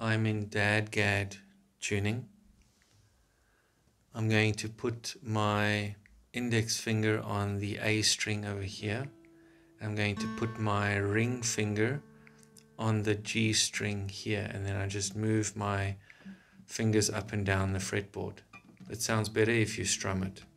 I'm in DADGAD tuning. I'm going to put my index finger on the A string over here. I'm going to put my ring finger on the G string here, and then I just move my fingers up and down the fretboard. It sounds better if you strum it.